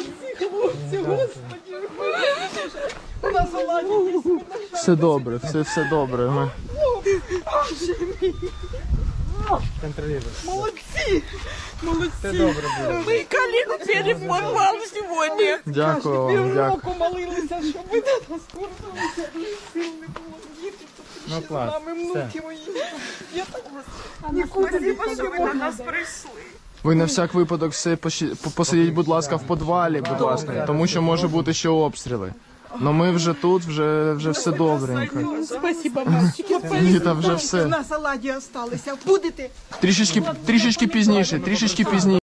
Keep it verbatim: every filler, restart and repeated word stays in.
Хлопці, господи, у нас оладі є. Все добре, все, все добре. Ми... Молодці, молодці. Все добре буде. Ми коліну переформували сьогодні. Дякую вам, дякую. Півроку молилися, щоб ви до нас повернулися. Сил не було їхати, Ну, тому що клас, з нами все. внуки мої. Я так вас нікуди не пішли. Нас прийшли. Ви на всяк випадок все поші- посидіть, будь ласка, в підвалі, будь ласка, тому що може бути ще обстріли. Ну ми вже тут, вже, вже все добренько. Спасибо, мальчики. Ні, там вже все. На саладі залишилися. Будете? Трішечки, трішечки пізніше, трішечки пізніше.